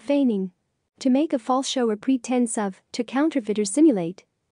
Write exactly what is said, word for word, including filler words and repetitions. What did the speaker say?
Feigning. To make a false show or pretense of, to counterfeit or simulate.